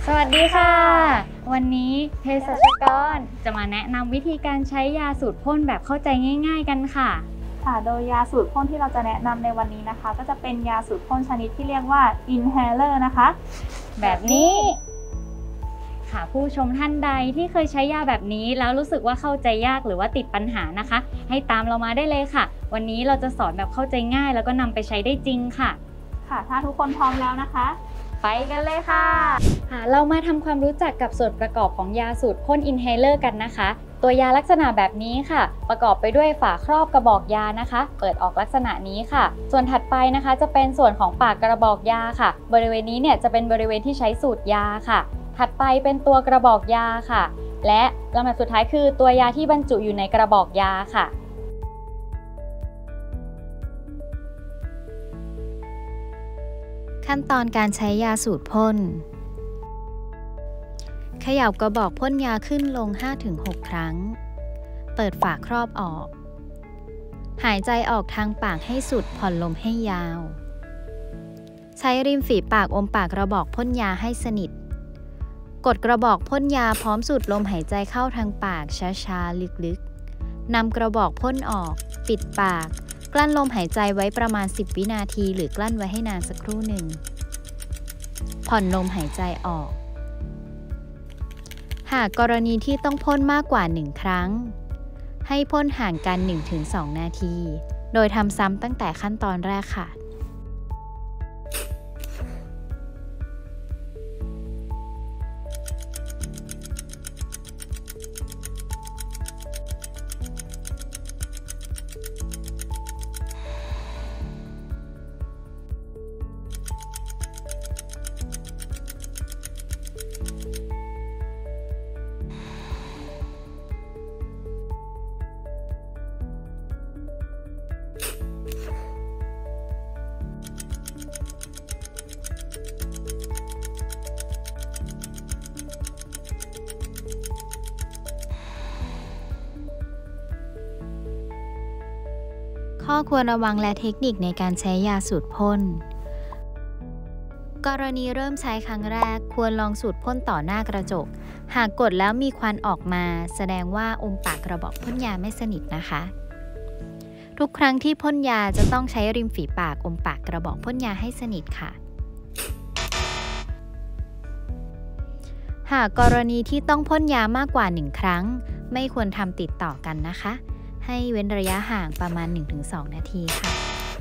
สวัสดีค่ะวันนี้เภสัชกรจะมาแนะนำวิธีการใช้ยาสูตรพ่นแบบเข้าใจง่ายๆกันค่ะโดยยาสูตรพ่นที่เราจะแนะนำในวันนี้นะคะก็จะเป็นยาสูตรพ่นชนิดที่เรียกว่า inhaler นะคะแบบนี้ค่ะผู้ชมท่านใดที่เคยใช้ยาแบบนี้แล้วรู้สึกว่าเข้าใจยากหรือว่าติดปัญหานะคะให้ตามเรามาได้เลยค่ะวันนี้เราจะสอนแบบเข้าใจง่ายแล้วก็นำไปใช้ได้จริงค่ะถ้าทุกคนพร้อมแล้วนะคะไปกันเลยค่ะเรามาทำความรู้จักกับส่วนประกอบของยาสูตรพ่น inhaler กันนะคะตัวยาลักษณะแบบนี้ค่ะประกอบไปด้วยฝาครอบกระบอกยานะคะเปิดออกลักษณะนี้ค่ะส่วนถัดไปนะคะจะเป็นส่วนของปากกระบอกยาค่ะบริเวณนี้เนี่ยจะเป็นบริเวณที่ใช้สูตรยาค่ะถัดไปเป็นตัวกระบอกยาค่ะและลำดับสุดท้ายคือตัวยาที่บรรจุอยู่ในกระบอกยาค่ะขั้นตอนการใช้ยาสูตรพ่นเขย่ากระบอกพ่นยาขึ้นลง 5-6 ครั้งเปิดฝาครอบออกหายใจออกทางปากให้สุดผ่อนลมให้ยาวใช้ริมฝีปากอมปากกระบอกพ่นยาให้สนิทกดกระบอกพ่นยาพร้อมสูดลมหายใจเข้าทางปากช้าๆลึกๆนำกระบอกพ่นออกปิดปากกลั้นลมหายใจไว้ประมาณ10 วินาทีหรือกลั้นไว้ให้นานสักครู่หนึ่งผ่อนลมหายใจออกหากกรณีที่ต้องพ่นมากกว่า1ครั้งให้พ่นห่างกัน 1-2 นาทีโดยทำซ้ำตั้งแต่ขั้นตอนแรกค่ะข้อควรระวังและเทคนิคในการใช้ยาสูตรพ่นกรณีเริ่มใช้ครั้งแรกควรลองสูตรพ่นต่อหน้ากระจกหากกดแล้วมีควันออกมาแสดงว่าอมปากกระบอกพ่นยาไม่สนิทนะคะทุกครั้งที่พ่นยาจะต้องใช้ริมฝีปากอมปากกระบอกพ่นยาให้สนิทค่ะหากกรณีที่ต้องพ่นยามากกว่า1ครั้งไม่ควรทำติดต่อกันนะคะให้เว้นระยะห่างประมาณ 1-2 นาทีค่ะ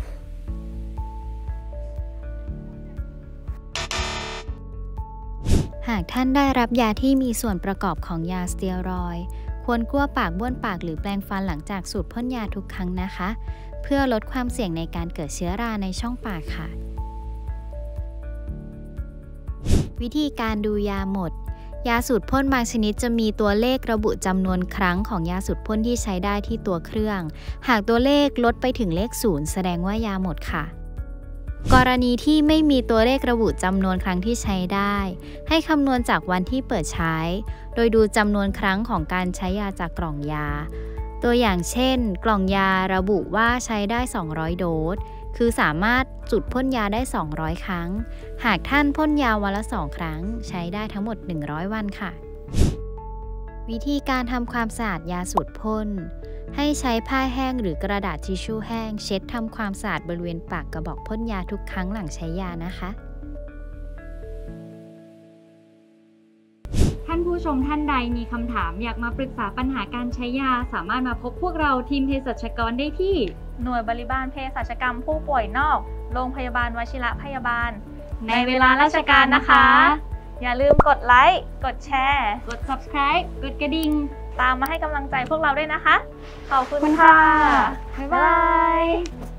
หากท่านได้รับยาที่มีส่วนประกอบของยาสเตียรอยด์ควรกลั้วปากบ้วนปากหรือแปรงฟันหลังจากสูดพ่นยาทุกครั้งนะคะเพื่อลดความเสี่ยงในการเกิดเชื้อราในช่องปากค่ะวิธีการดูยาหมดยาสูตรพ่นบางชนิดจะมีตัวเลขระบุจำนวนครั้งของยาสูตรพ่นที่ใช้ได้ที่ตัวเครื่องหากตัวเลขลดไปถึงเลข0แสดงว่ายาหมดค่ะกรณีที่ไม่มีตัวเลขระบุจำนวนครั้งที่ใช้ได้ให้คำนวณจากวันที่เปิดใช้โดยดูจำนวนครั้งของการใช้ยาจากกล่องยาตัวอย่างเช่นกล่องยาระบุว่าใช้ได้200โดสคือสามารถจุดพ่นยาได้200ครั้งหากท่านพ่นยาวันละ2ครั้งใช้ได้ทั้งหมด100วันค่ะวิธีการทำความสะอาดยาสูตรพ่นให้ใช้ผ้าแห้งหรือกระดาษทิชชู่แห้งเช็ดทำความสะอาดบริเวณปากกระบอกพ่นยาทุกครั้งหลังใช้ยานะคะท่านผู้ชมท่านใดมีคำถามอยากมาปรึกษาปัญหาการใช้ยาสามารถมาพบพวกเราทีมเภสัชกรได้ที่หน่วยบริบาลเภสัชกรรมผู้ป่วยนอกโรงพยาบาลวชิระพยาบาลในเวลาราชการนะคะอย่าลืมกดไลค์กดแชร์กด Subscribe กดกระดิ่งตามมาให้กำลังใจพวกเราด้วยนะคะขอบคุณค่ะบ๊ายบาย